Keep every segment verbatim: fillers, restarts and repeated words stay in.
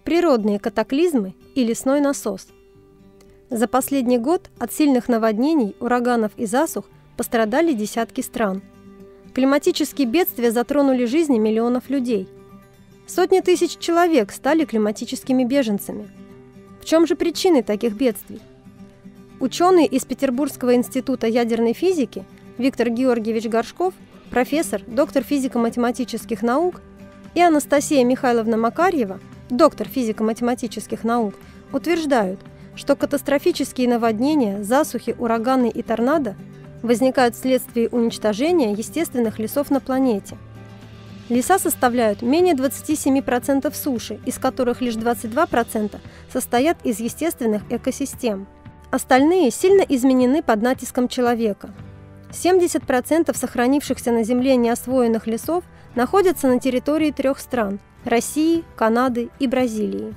Природные катаклизмы и лесной насос. За последний год от сильных наводнений, ураганов и засух пострадали десятки стран. Климатические бедствия затронули жизни миллионов людей. Сотни тысяч человек стали климатическими беженцами. В чем же причины таких бедствий? Ученые из Петербургского института ядерной физики Виктор Георгиевич Горшков, профессор, доктор физико-математических наук, и Анастасия Михайловна Макарьева, доктор физико-математических наук, утверждают, что катастрофические наводнения, засухи, ураганы и торнадо возникают вследствие уничтожения естественных лесов на планете. Леса составляют менее двадцати семи процентов суши, из которых лишь двадцать два процента состоят из естественных экосистем. Остальные сильно изменены под натиском человека. семьдесят процентов сохранившихся на Земле неосвоенных лесов находятся на территории трех стран – России, Канады и Бразилии.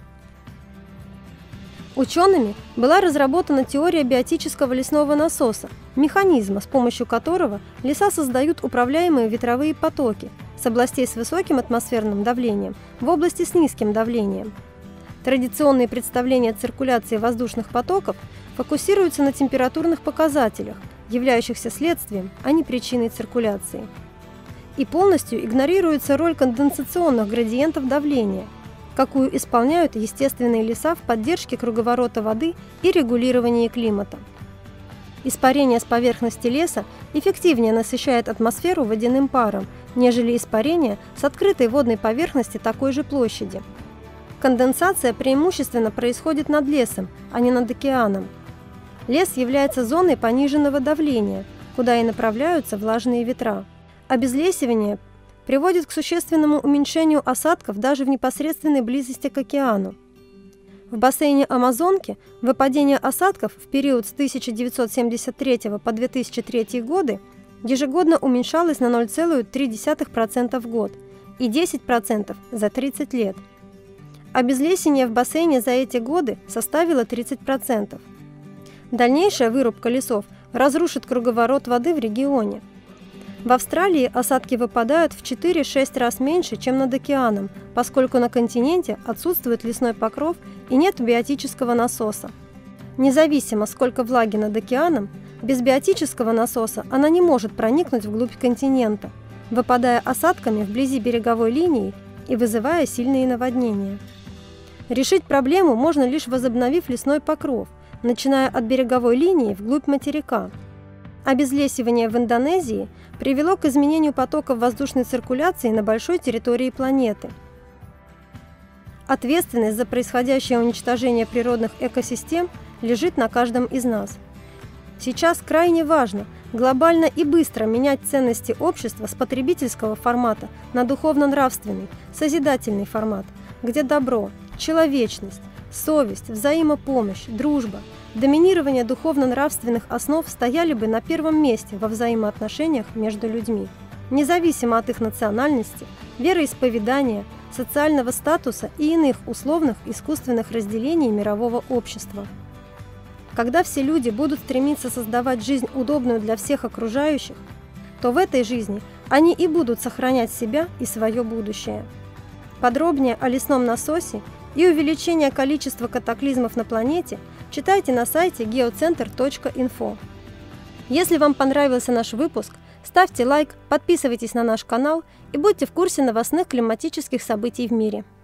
Учеными была разработана теория биотического лесного насоса, механизма, с помощью которого леса создают управляемые ветровые потоки с областей с высоким атмосферным давлением в области с низким давлением. Традиционные представления о циркуляции воздушных потоков фокусируются на температурных показателях, являющихся следствием, а не причиной циркуляции. И полностью игнорируется роль конденсационных градиентов давления, какую исполняют естественные леса в поддержке круговорота воды и регулировании климата. Испарение с поверхности леса эффективнее насыщает атмосферу водяным паром, нежели испарение с открытой водной поверхности такой же площади. Конденсация преимущественно происходит над лесом, а не над океаном. Лес является зоной пониженного давления, куда и направляются влажные ветра. Обезлесивание приводит к существенному уменьшению осадков даже в непосредственной близости к океану. В бассейне Амазонки выпадение осадков в период с тысяча девятьсот семьдесят третьего по две тысячи третий годы ежегодно уменьшалось на ноль целых три десятых процента в год и десять процентов за тридцать лет. Обезлесение в бассейне за эти годы составило тридцать процентов. Дальнейшая вырубка лесов разрушит круговорот воды в регионе. В Австралии осадки выпадают в четыре-шесть раз меньше, чем над океаном, поскольку на континенте отсутствует лесной покров и нет биотического насоса. Независимо, сколько влаги над океаном, без биотического насоса она не может проникнуть вглубь континента, выпадая осадками вблизи береговой линии и вызывая сильные наводнения. Решить проблему можно лишь возобновив лесной покров, начиная от береговой линии вглубь материка. Обезлесивание в Индонезии привело к изменению потоков воздушной циркуляции на большой территории планеты. Ответственность за происходящее уничтожение природных экосистем лежит на каждом из нас. Сейчас крайне важно глобально и быстро менять ценности общества с потребительского формата на духовно-нравственный, созидательный формат, где добро, человечность, совесть, взаимопомощь, дружба, доминирование духовно-нравственных основ стояли бы на первом месте во взаимоотношениях между людьми, независимо от их национальности, вероисповедания, социального статуса и иных условных искусственных разделений мирового общества. Когда все люди будут стремиться создавать жизнь удобную для всех окружающих, то в этой жизни они и будут сохранять себя и свое будущее. Подробнее о лесном насосе и увеличение количества катаклизмов на планете читайте на сайте геоцентр точка инфо. Если вам понравился наш выпуск, ставьте лайк, подписывайтесь на наш канал и будьте в курсе новостных климатических событий в мире.